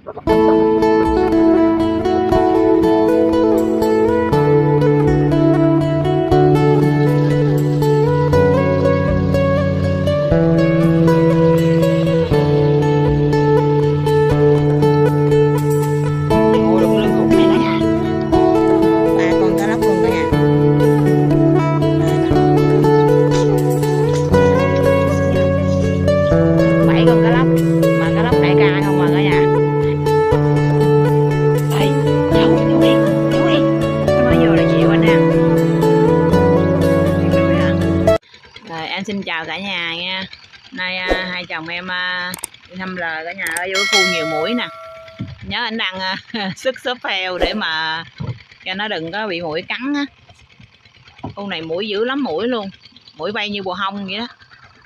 Em xin chào cả nhà nha. Nay hai chồng em đi thăm lời cả nhà ở vô khu nhiều muỗi nè. Nhớ anh đang sức xốp heo để mà cho nó đừng có bị muỗi cắn á. Khu này muỗi dữ lắm, muỗi luôn, muỗi bay như bồ hông vậy đó.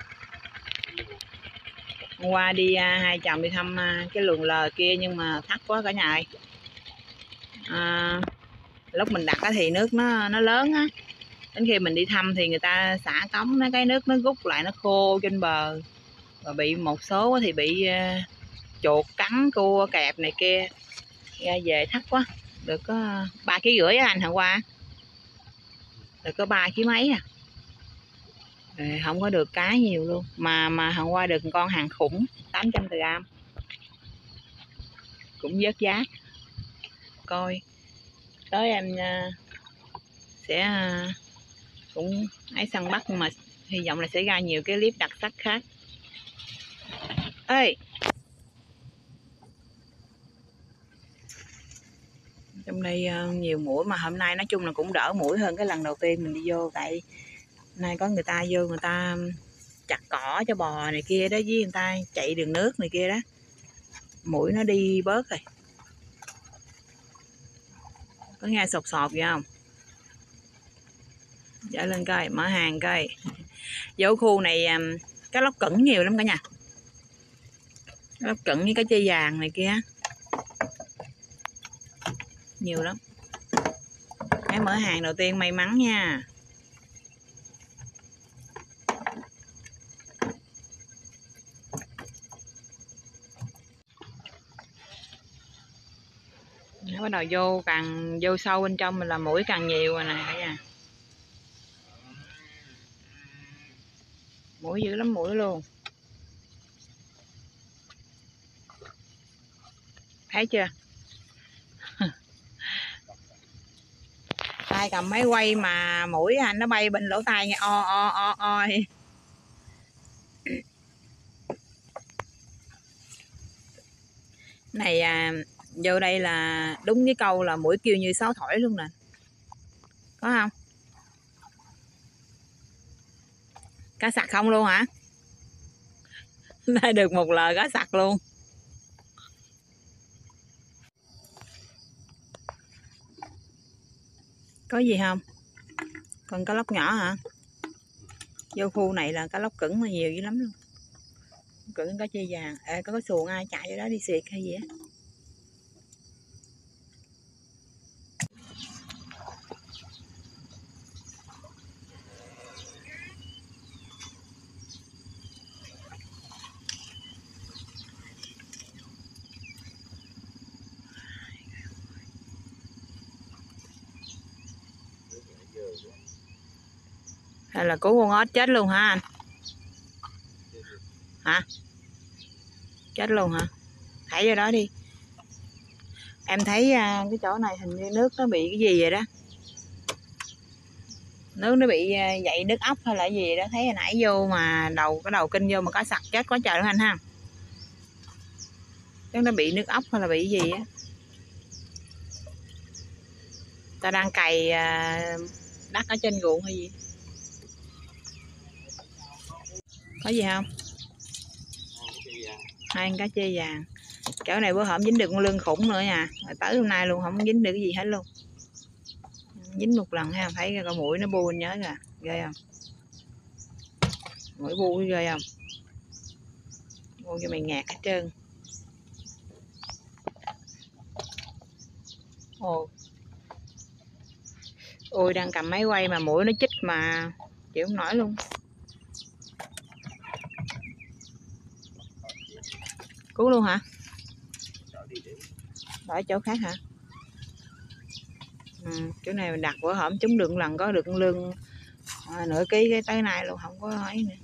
Hôm qua đi hai chồng đi thăm cái luồng lờ kia nhưng mà thắc quá cả nhà ơi. Lúc mình đặt thì nước nó lớn á, đến khi mình đi thăm thì người ta xả cống, cái nước nó rút lại, nó khô trên bờ, và bị một số thì bị chuột cắn, cua kẹp này kia. Ra về thắc quá, được có 3,5 kg á anh. Hôm qua được có 3 kg mấy không có được cá nhiều luôn, mà hôm qua được con hàng khủng 800g, cũng vớt giá. Coi tới em sẽ cũng ấy săn bắt, mà hy vọng là sẽ ra nhiều cái clip đặc sắc khác. Ê, trong đây nhiều muỗi, mà hôm nay nói chung là cũng đỡ muỗi hơn cái lần đầu tiên mình đi vô, tại nay có người ta vô, người ta chặt cỏ cho bò này kia đó, với người ta chạy đường nước này kia đó, muỗi nó đi bớt rồi. Có nghe sột sột vậy không? Dở lên coi, mở hàng coi. Vô khu này cá lóc cẩn nhiều lắm cả nhà, cá lóc cẩn với cá chê vàng này kia nhiều lắm. Cái mở hàng đầu tiên may mắn nha. Bắt đầu vô, càng vô sâu bên trong mình là muỗi càng nhiều rồi nè cả nhà. Muỗi dữ lắm, muỗi luôn. Thấy chưa? Tay cầm máy quay mà muỗi anh nó bay bên lỗ tai nghe o o o o. Này vô đây là đúng cái câu là muỗi kêu như sáo thổi luôn nè, có không? Cá sặc không luôn hả? Nay được một lời cá sặc luôn. Có gì không? Còn cá lóc nhỏ hả? Vô khu này là cá lóc cứng mà nhiều dữ lắm luôn. Cứng cá chê vàng. Có cái xuồng ai chạy vô đó đi xiệt hay gì á. Hay là cứu con ếch chết luôn hả anh? Hả? Chết luôn hả? Thảy vô đó đi. Em thấy cái chỗ này hình như nước nó bị cái gì vậy đó. Nước nó bị dậy nước ốc hay là gì đó. Thấy hồi nãy vô mà cái đầu kinh vô mà có sặc chết quá trời luôn anh ha. Chắc nó bị nước ốc hay là bị gì á. Ta đang cày đất ở trên ruộng hay gì. Có gì không? Hai cá chê vàng. Chỗ này bữa hổm dính được con lươn khủng nữa nha. Rồi tới hôm nay luôn không dính được cái gì hết luôn. Dính một lần ha, thấy con muỗi nó bu, nhớ kìa, ghê không? Muỗi bu ghê không? Bu cho mày ngạt hết trơn. Ồ. Ôi đang cầm máy quay mà muỗi nó chích mà chịu không nổi luôn. Cứu luôn hả? Ở chỗ khác hả? Chỗ này mình đặt bữa hổm chúng được lần có được lương nửa ký cái tới nay luôn không có ấy nữa.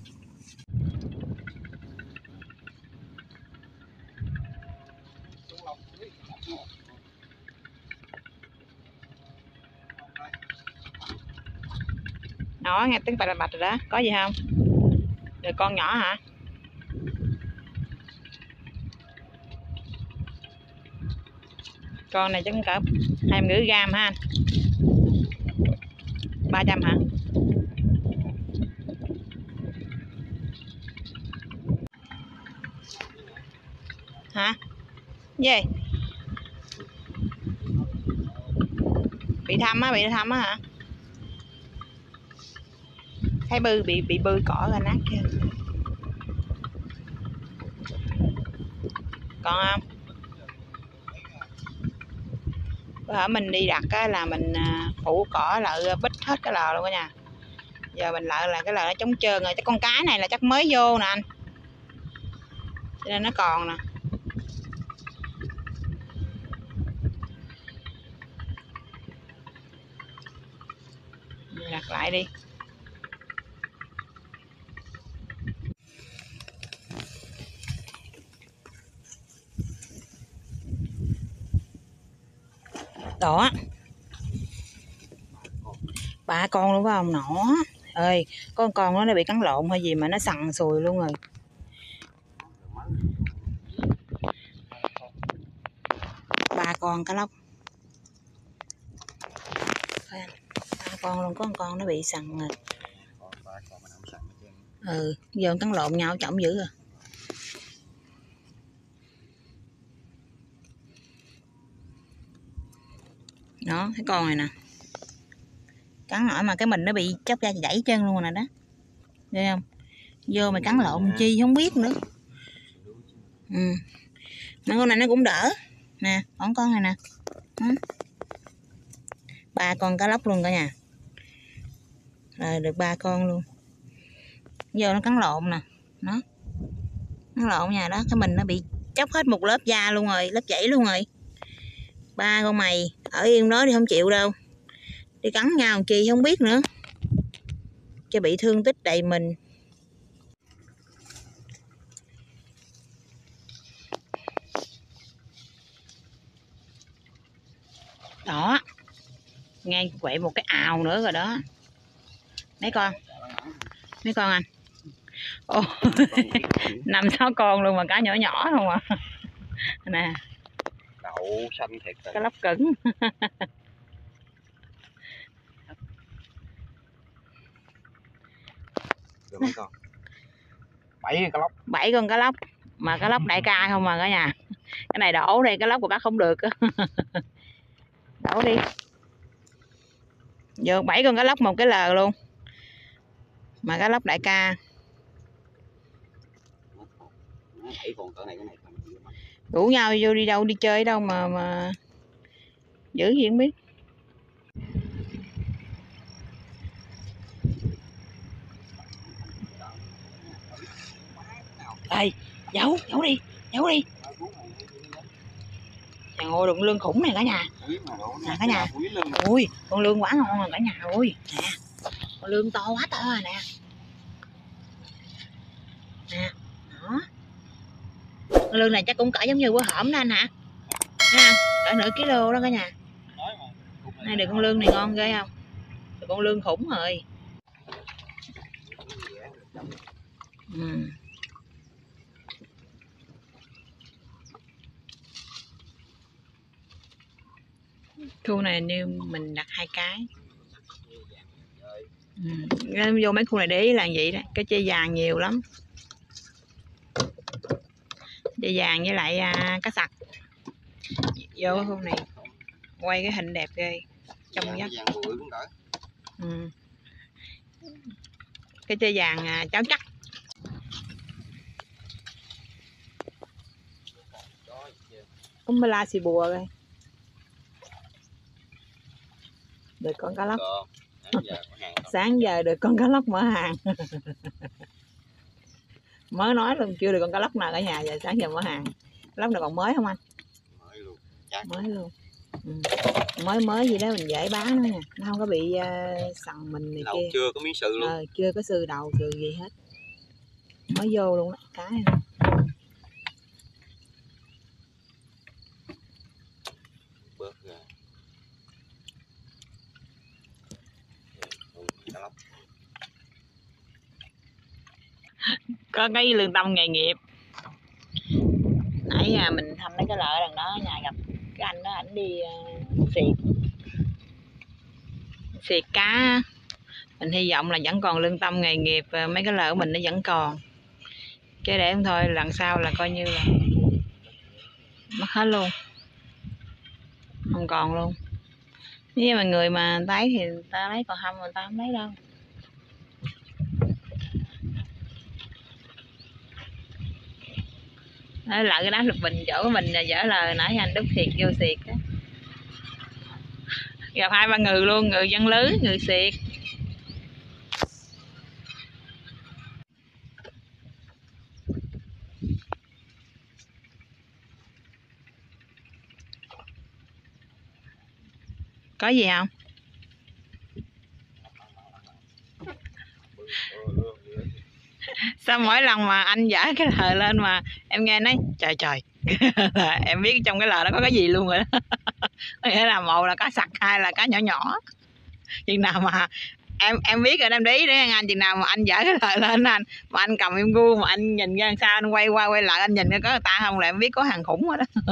Nó nghe tiếng bạch bạch rồi đó, có gì không? Rồi con nhỏ hả? Con này chắc cỡ 20g ha anh? 300 hả? Hả? Gì? Bị thăm á hả? Thấy bị bư cỏ ra nát kia. Còn không? Bữa hổm mình đi đặt á, là mình phủ cỏ lại bít hết cái lò luôn cả nhà. Giờ mình lại là cái lò nó trống trơn rồi. Cái con cái này là chắc mới vô nè anh, cho nên nó còn nè. Mình đặt lại đi. Đó, 3 con luôn phải không? Nỏ ơi, có con nó bị cắn lộn hay gì mà nó sần sùi luôn rồi. 3 con cá lóc. 3 con luôn, có một con nó bị sần rồi. Giờ cắn lộn nhau trọng dữ rồi. Đó, cái con này nè, cắn nổi mà cái mình nó bị chóc ra gãy chân luôn nè đó, thấy không? Vô mà cắn lộn chi không biết nữa. Mà con này nó cũng đỡ nè, còn con này nè. 3 con cá lóc luôn cả nhà. Rồi được 3 con luôn. Vô nó cắn lộn nè, nó cắn lộn nha, đó cái mình nó bị chóc hết một lớp da luôn rồi, lớp dãy luôn rồi. 3 con mày ở yên đó đi không chịu đâu, đi cắn nhau chi không biết nữa, cho bị thương tích đầy mình. Đó, nghe quậy một cái ào nữa rồi đó. Mấy con anh? Ồ, 5-6 con luôn mà cá nhỏ nhỏ không à. Nè, đậu xanh thiệt rồi. Cá lóc cứng. Được mấy con? 7 con cá lóc. 7 con cá lóc mà cá lóc đại ca không mà cả nhà. Cái này đổ đi, cá lóc của bác không được. Đổ đi. Vô 7 con cá lóc một cái lờ luôn. Mà cá lóc đại ca. 7 con cỡ này cái này. Rủ nhau vô đi đâu, đi chơi đâu mà giữ gì không biết. Ê, giấu đi. Trời ơi, đụng lương khủng này cả nhà. Nè cả nhà. Ui, con lương quá ngon rồi cả nhà ơi. Nè, con lương to quá to rồi nè. Nè, đó. Con lương này chắc cũng cỡ giống như bữa hổm đó anh hả? Ha, cỡ nửa kilo đó cả nhà. Nay được con lương này ngon ghê không? Được con lương khủng rồi. Khu này như mình đặt 2 cái. Vô mấy khu này để ý là vậy đó, cái chê vàng nhiều lắm. Chê vàng với lại cá sặc. Vô cái khu này quay cái hình đẹp ghê, trong nhất. Cái chê vàng cháo chắc. La xì bùa rồi. Được con cá lóc. Sáng giờ được con cá lóc mở hàng. Mới nói luôn chưa được con cá lóc nào cả nhà, giờ sáng giờ mở hàng. Cá lóc này còn mới không anh? mới luôn. Mới gì đó mình dễ bán nữa nè, nó không có bị sần mình này kia. Chưa có miếng sừ luôn. Chưa có sư đầu chưa gì hết, mới vô luôn đó cái này. Bớt rồi. Có cái lương tâm nghề nghiệp. Nãy mình thăm mấy cái lợi đằng đó, nhà gặp cái anh đó, ảnh đi xiệt cá. Mình hy vọng là vẫn còn lương tâm nghề nghiệp, mấy cái lợi của mình nó vẫn còn, chứ để không thôi lần sau là coi như là mất hết luôn, không còn luôn. Nếu mà người mà thấy thì người ta lấy, còn không người ta không lấy đâu. Nói lại cái đá lục bình chỗ của mình là dở lời nãy anh đúc thiệt vô xiệt á, gặp 2-3 người luôn, người dân lưới, người xiệt. Có gì không? Sao mỗi lần mà anh dở cái lời lên mà em nghe nói trời trời em biết trong cái lời đó có cái gì luôn rồi đó. Nghĩa là một là cá sặc, hai là cá nhỏ nhỏ. Chừng nào mà em biết rồi em để ý đấy anh, chừng nào mà anh dở cái lời lên anh mà anh cầm em gu mà anh nhìn ra sao, anh quay qua quay lại anh nhìn có người ta không là em biết có hàng khủng rồi đó.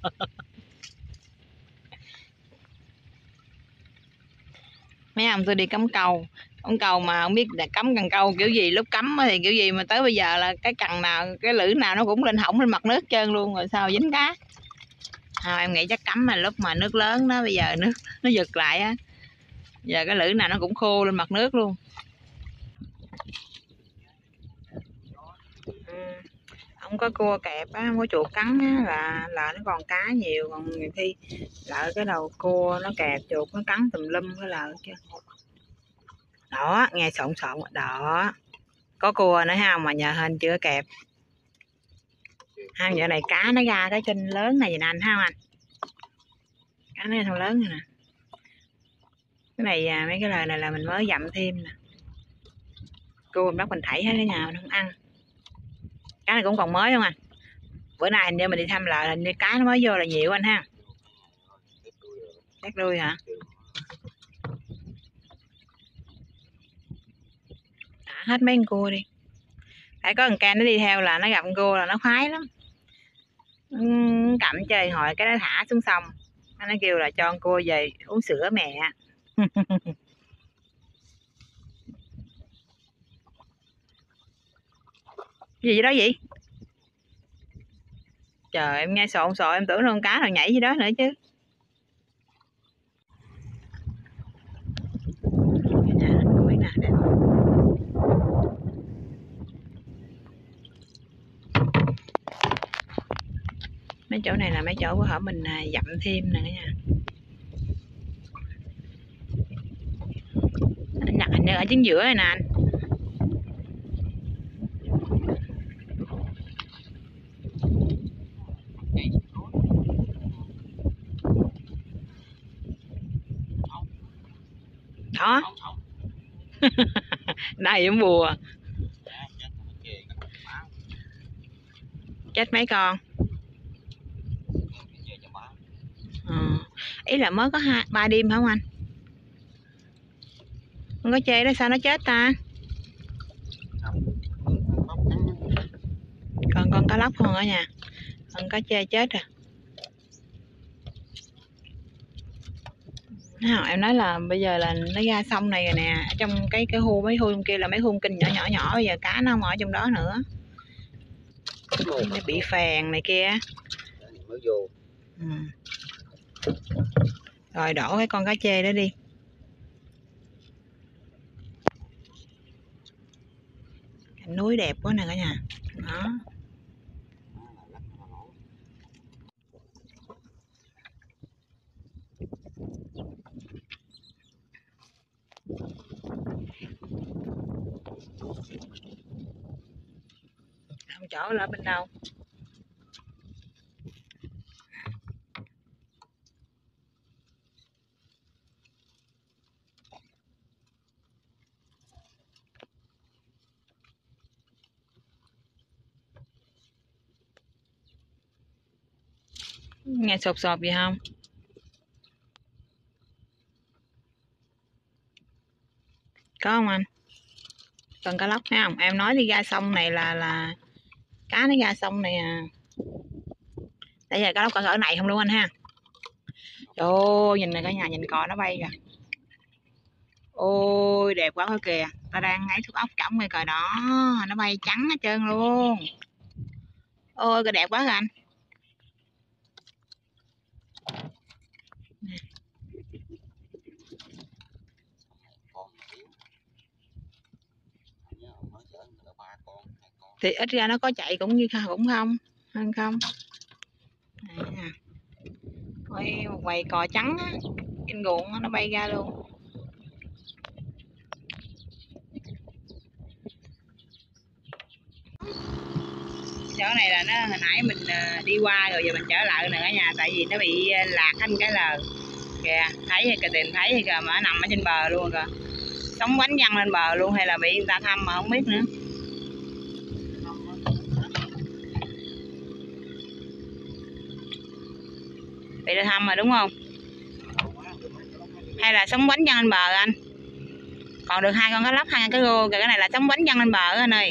Mấy ông tôi đi cắm câu mà không biết là cắm cần câu kiểu gì, lúc cắm thì kiểu gì mà tới bây giờ là cái cần nào, cái lưỡi nào nó cũng lên hỏng lên mặt nước trơn luôn rồi, sao dính cá. Em nghĩ chắc cắm mà lúc mà nước lớn đó, bây giờ nước nó giật lại á, giờ cái lưỡi nào nó cũng khô lên mặt nước luôn. Không có cua kẹp á, không có chuột cắn á, là nó còn cá nhiều, còn nhiều khi lại cái đầu cua nó kẹp chuột nó cắn tùm lum cái lợ chứ. Đó, nghe sộn đó, có cua nữa ha, mà nhờ hên chưa kẹp. Ha, giờ này cá nó ra cái kênh lớn này nè anh, ha anh, cá nó thằng lớn này nè. Cái này mấy cái lời này là mình mới dặm thêm nè, cua mình bắt mình thảy hết cái nhà mình không ăn. Cá này cũng còn mới không anh? Bữa nay hình như mình đi thăm lại hình như cá nó mới vô là nhiều anh ha. Chắc đuôi hả? Thả hết mấy con cua đi, phải có thằng can nó đi theo là nó gặp con cua là nó khoái lắm. Cầm chơi hồi cái nó thả xuống sông, nó kêu là cho con cua về uống sữa mẹ. Gì đó vậy? Trời, em nghe sộn em tưởng con cá nào nhảy gì đó nữa chứ. Mấy chỗ này là mấy chỗ của họ mình dặm thêm nè cả nhà. Anh đặt hình như ở chính giữa này nè anh. Đó. Đây cũng bùa. Chết mấy con. Ý là mới có 2-3 đêm hả không anh? Không có chê đó sao nó chết ta? Còn con cá lóc không ở nhà, con cá chê chết rồi. Em nói là bây giờ là nó ra sông này rồi nè, trong cái khu mấy khu kia là mấy khu kinh nhỏ nhỏ, bây giờ cá nó không ở trong đó nữa, nó bị phèn này kia. Rồi đổ cái con cá chê đó đi. Cảnh núi đẹp quá nè cả nhà. Đó. Không chỗ là bên đâu. Nghe sột sột gì không? Có không anh? Cần cá lóc thấy không? Em nói đi ra sông này là cá nó ra sông này à. Tại giờ cá lóc cỡ này không luôn anh ha. Trời ơi, nhìn này cả nhà, nhìn cò nó bay kìa. Ôi đẹp quá thôi kìa. Ta đang ấy thuốc ốc trỏng ngay cờ đó, nó bay trắng hết trơn luôn. Ôi cái đẹp quá rồi anh. con nhớ ông nói chở là 3 con 2 con. Thì ít ra nó có chạy cũng như cũng không hơn không. À. Ôi một quầy cò trắng á, trên ruộng á, nó bay ra luôn. Chỗ này là nó hồi nãy mình đi qua rồi giờ mình trở lại nè cả nhà, tại vì nó bị lạc thành cái lờ kìa, thấy kìa, tìm thấy kìa, mà nó nằm ở trên bờ luôn kìa, sóng quánh văng lên bờ luôn, hay là bị người ta thăm mà không biết nữa. Bị ta thăm rồi đúng không, hay là sóng quánh văng lên bờ anh? Còn được 2 con cá lóc, 2 con cá rô kìa, cái này là sóng quánh văng lên bờ anh ơi.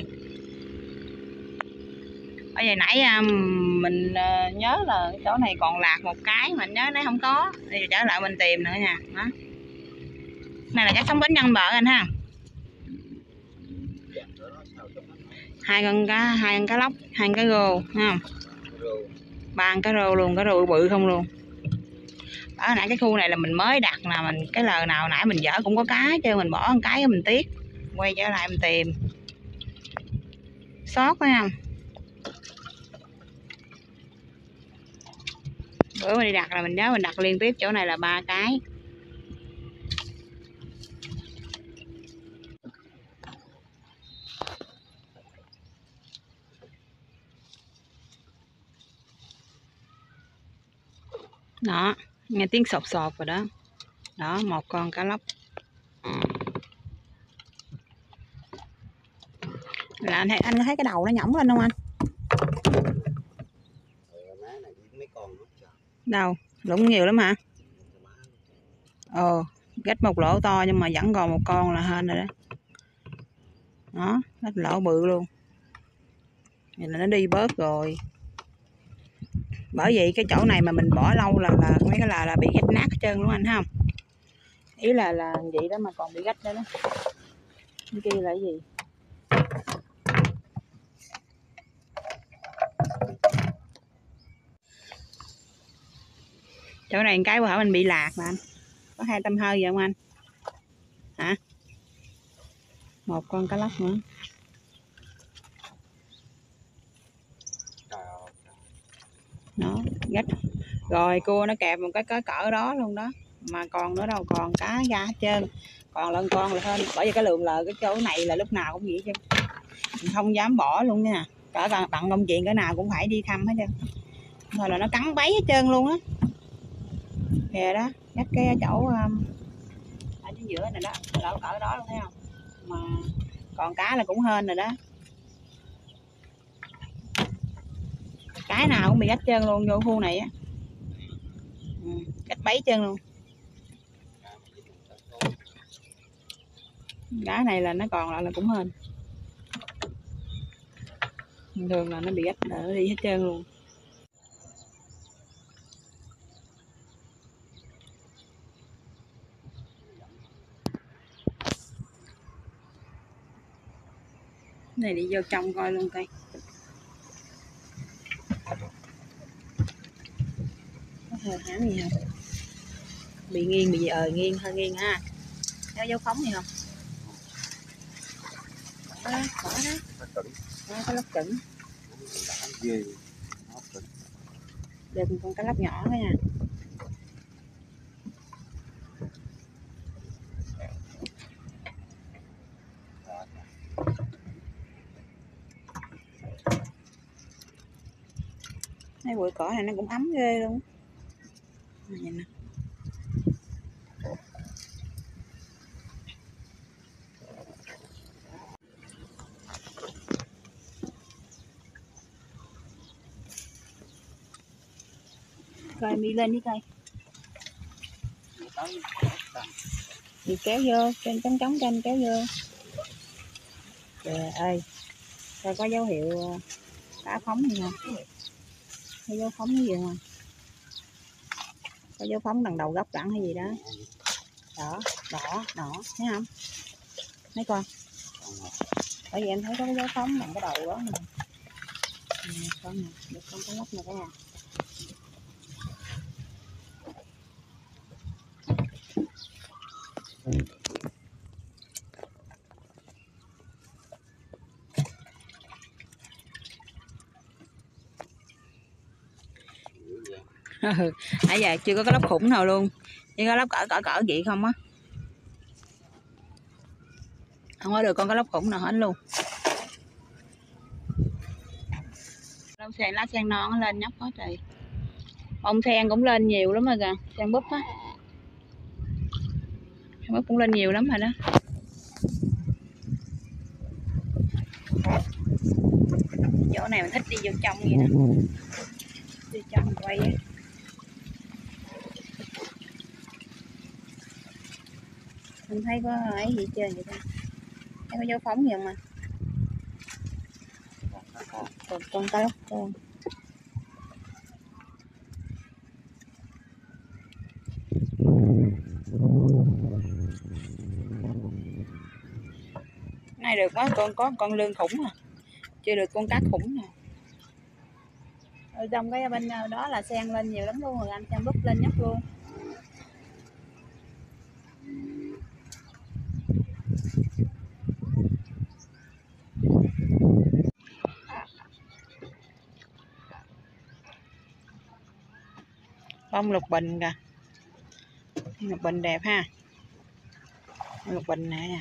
Ở giờ nãy mình nhớ là chỗ này còn lạc một cái, mình nhớ nó không có, bây giờ trở lại mình tìm nữa nha. Đó, này là cái sóng bánh nhân bờ anh ha. 2 con cá lóc, 2 con cá rô ha, 3 con cá rô luôn, cá rô bự không luôn. Ở nãy cái khu này là mình mới đặt nè, mình cái lờ nào nãy mình dở cũng có cá chứ, mình bỏ một cái mình tiếc, quay trở lại mình tìm sót phải không. Bữa mình đi đặt là mình nhớ mình đặt liên tiếp chỗ này là 3 cái. Đó, nghe tiếng sột sột rồi đó. Đó, 1 con cá lóc. Là anh thấy cái đầu nó nhõng lên không anh? Đâu, lũng nhiều lắm hả? Gách một lỗ to nhưng mà vẫn còn 1 con là hên rồi đó. Đó, gách lỗ bự luôn. Vậy là nó đi bớt rồi. Bởi vậy cái chỗ này mà mình bỏ lâu là mấy cái là bị gách nát hết trơn luôn anh thấy không? Ý là vậy đó mà còn bị gách nữa đó. Cái kia là cái gì? Chỗ này cái bữa hả mình bị lạc mà anh. Có 2 tăm hơi vậy không anh? Hả? 1 con cá lóc nữa. Đó, gách. Rồi cua nó kẹp một cái cỡ đó luôn đó. Mà còn nữa đâu, còn cá ra hết trơn. Còn lần con là hơn. Bởi vì cái lượng lờ cái chỗ này là lúc nào cũng vậy chứ. Mình không dám bỏ luôn nha. Cỡ tặng công chuyện cái nào cũng phải đi thăm hết trơn. Thôi là nó cắn bấy hết trơn luôn á. Kìa đó, gách cái chỗ ở chính giữa này đó, cỡ đó luôn thấy không? Mà còn cá là cũng hên rồi đó. Cái nào cũng bị gách trơn luôn vô khu này á. Gách bấy trơn luôn. Cá này là nó còn lại là cũng hên. Thường là nó bị gách là nó đi hết trơn luôn. Này đi vô trong coi luôn coi. Có hơi hám gì không? Bị nghiêng, bị nghiêng, hơi nghiêng ha. Có dấu phóng gì không? Có đó. Có lóc cứng. Được con cá lóc nhỏ đó nha. Cái bụi cỏ này nó cũng ấm ghê luôn. Nhìn nè. Coi mi lên đi coi. tới Đi kéo vô, trên trống trống trên kéo vô. Trời ơi, coi có dấu hiệu cá phóng gì không? Có dấu phóng cái gì không? Có dấu phóng đằng đầu góc rẳng hay gì đó. Đỏ, thấy không? Thấy con. Bởi vì em thấy có cái dấu phóng đằng cái đầu đó nè. Con nè, được con có lóc nè các bạn. Nãy giờ chưa có cái lóc khủng nào luôn, chỉ có lóc cỡ vậy không á, không có được con cái lóc khủng nào hết luôn. Lâu sen lá sen non nó lên nhóc hết rồi, bông sen cũng lên nhiều lắm rồi kìa, sen búp á, sen búp cũng lên nhiều lắm rồi đó. Chỗ này mình thích đi vô trong vậy đó, đi trong quay á. Mình thấy có ấy gì chơi vậy ta, thấy có dấu phóng gì không à? Con cá lóc con. Nay được quá, có con lươn khủng à, chưa được con cá khủng nè. Ở trong cái bên đó là sen lên nhiều lắm luôn rồi anh, sen búp lên nhóc luôn. Bông lục bình kìa, lục bình đẹp ha, lục bình nè.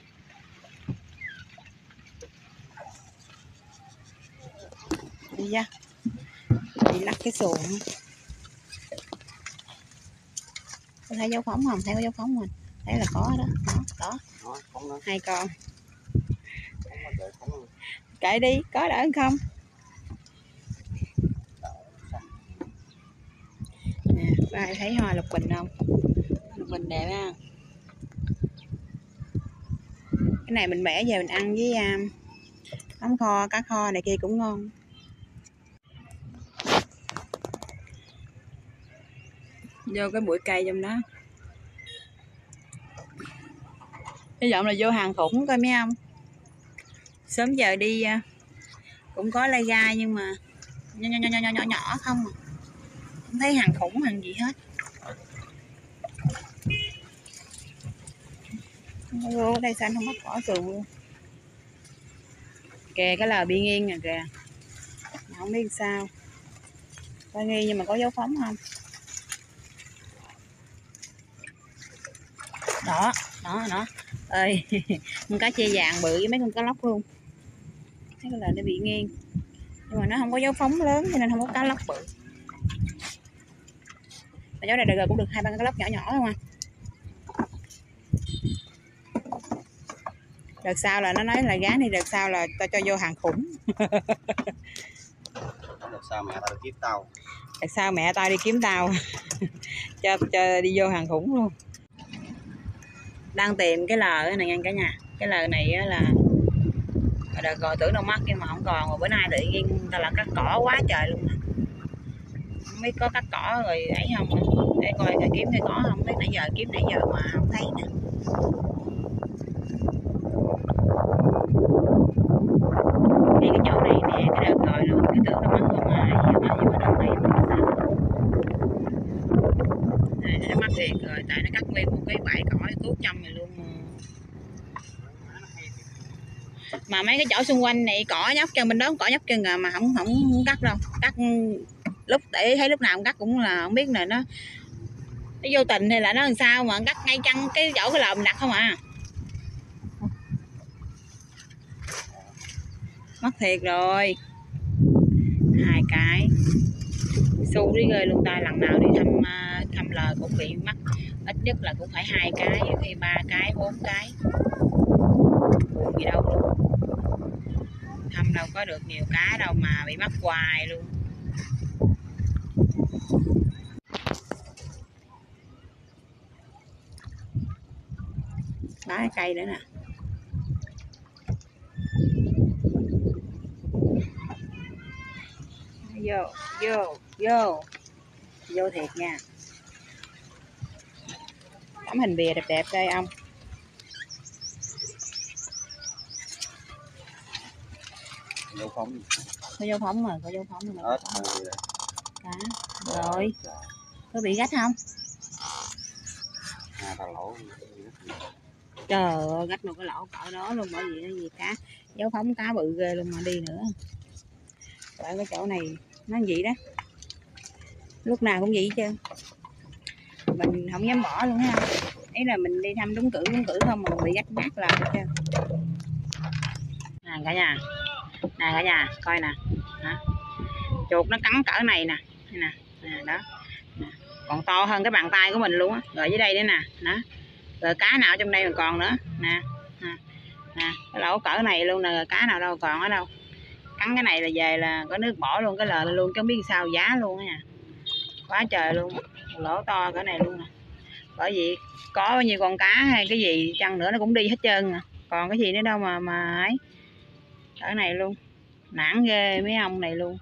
Đi ra, đi lắc cái xuồng. Có thấy dấu phóng không? Thấy có dấu phóng không? Thấy là có đó, đó. Hai con. Kệ đi, có đỡ không? Nè, có ai thấy hoa lục bình không? Lục bình đẹp ha. Cái này mình bẻ về mình ăn với mắm kho, cá kho này kia cũng ngon. Vô cái bụi cây trong đó. Hy vọng là vô hàng khủng coi mấy ông. Sớm giờ đi cũng có lai gai nhưng mà nhỏ không à. Không thấy hàng khủng hàng gì hết. Vô đây xanh không bắt cỏ sườn luôn. Kìa cái lờ bị nghiêng nè kìa. Không biết sao. Coi nghi nhưng mà có dấu phóng không? Đó. Ơi, con cá chê vàng bự với mấy con cá lóc luôn. Thấy cái lờ nó bị nghiêng. Nhưng mà nó không có dấu phóng lớn cho nên không có cá lóc bự. Ở chỗ này đời cũng được 2-3 cá lóc nhỏ nhỏ không à. Đợt sau là nó nói là gán đi, đợt sau là tao cho vô hàng khủng. Đợt sau mẹ tao đi kiếm tao. Đợt sau mẹ tao đi kiếm tao. cho đi vô hàng khủng luôn. Đang tìm cái lờ này nha cả nhà. Cái lờ này là đợt rồi tưởng đâu mất nhưng mà không còn, rồi bữa nay tự nhiên tao là cắt cỏ quá trời luôn. Không biết có cắt cỏ rồi ấy không nữa. Để coi kiếm cây cỏ không, biết nãy giờ kiếm nãy giờ mà không thấy nè. Ngay cái chỗ này nè, cái đợt rồi là mình cứ tưởng nó mất không à, nhưng mà đợt này mình sao này nó mất thiệt rồi, tại nó cắt nguyên một cái bãi cỏ tuốt trong này luôn. Mà mấy cái chỗ xung quanh này cỏ nhóc chân, bên đó cỏ nhóc chân à, mà không cắt đâu, cắt lúc để thấy lúc nào cũng cắt cũng là không biết là nó vô tình hay là nó làm sao mà cắt ngay chân cái chỗ cái lờ mình đặt không à. Mất thiệt rồi. 2 cái xu đi ghê luôn, ta lần nào đi thăm lờ cũng bị mất, ít nhất là cũng phải 2 cái, khi 3 cái 4 cái gì đâu luôn. Thăm đâu có được nhiều cá đâu mà bị mất hoài luôn. cái cây nữa nè. Vô thiệt nha. Tấm hình bìa đẹp đẹp đây ông. Dấu phóng. Có dấu phóng rồi, có dấu phóng rồi. Hết Cá. Rồi. Có bị gách không? tao lỗ. Trời ơi, gách một cái lỗ cỡ đó luôn, bởi vì cái gì cá. Dấu phóng cá bự ghê luôn mà đi nữa. Tại cái chỗ này nó vậy đó. Lúc nào cũng vậy chứ. Mình không dám bỏ luôn ha. Ý là mình đi thăm đúng cử không mà mình bị gách nát là hết trơn. Nè cả nhà, coi nè. Hả? Chuột nó cắn cỡ này nè. Nè, đó. Nè. Còn to hơn cái bàn tay của mình luôn á. Rồi dưới đây nữa nè. Đó. Rồi cá nào trong đây còn nữa. Nè. Nè, cái lỗ cỡ này luôn nè, cá nào đâu còn ở đâu. Cắn cái này là về là có nước bỏ luôn, cái lờ luôn, chứ không biết sao giá luôn á nha. Quá trời luôn, lỗ to cỡ này luôn nè. Bởi vì có bao nhiêu con cá hay cái gì chăng nữa nó cũng đi hết trơn à. Còn cái gì nữa đâu mà ấy. Cỡ này luôn. Nản ghê mấy ông này luôn.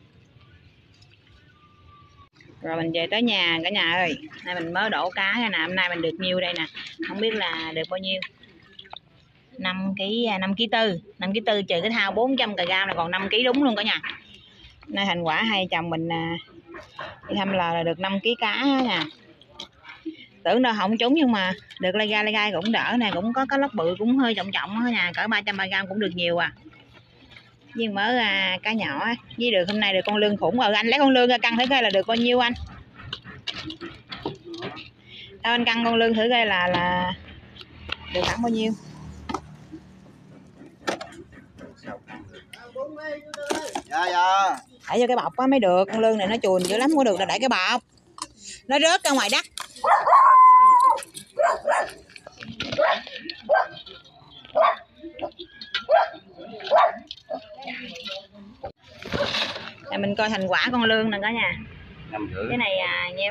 Rồi mình về tới nhà cả nhà ơi. Nay mình mới đổ cá nè, hôm nay mình được nhiêu đây nè. Không biết là được bao nhiêu. 5 kg 4 trừ cái thao 400g là còn 5 kg đúng luôn cả nhà. Nay thành quả hai chồng mình đi thăm là được 5 kg cá nha. Tưởng đâu không trúng nhưng mà được lai gai cũng đỡ nè, cũng có lóc bự cũng hơi trọng đó nha, cỡ 330g cũng được nhiều à. Nhưng mớ cá nhỏ với được hôm nay được con lươn khủng. Anh lấy con lươn ra cân thử coi là được bao nhiêu anh. Đâu anh cân con lươn thử coi là được khoảng bao nhiêu. Dạ. Để vô cái bọc á mới được, con lươn này nó chùn dữ lắm, không có được là để cái bọc. Nó rớt ra ngoài đất. Để mình coi thành quả con lươn nè cả nhà. 5,5. Cái này nhiêu?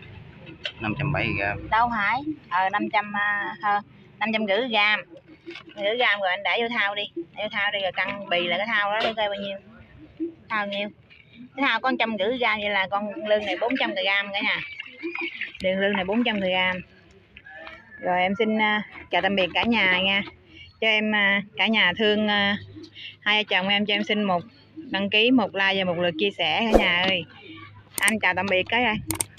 570g. Đâu phải. 550g. 550g rồi anh để vô thao đi. Để vô thao đi rồi cân bì là cái thao đó để coi bao nhiêu. Thao nhiêu? Cái thao có 150g vậy là con lươn này 400g cả nhà. Đường lươn này 400g. Rồi em xin chào tạm biệt cả nhà nha. Cho em cả nhà thương hai vợ chồng em, cho em xin một đăng ký, một like và một lượt chia sẻ cả nhà ơi. Anh chào tạm biệt cái ơi.